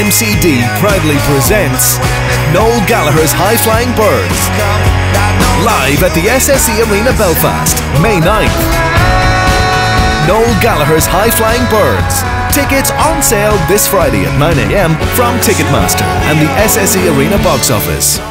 MCD proudly presents Noel Gallagher's High Flying Birds, live at the SSE Arena Belfast, May 9th. Noel Gallagher's High Flying Birds. Tickets on sale this Friday at 9 AM from Ticketmaster and the SSE Arena box office.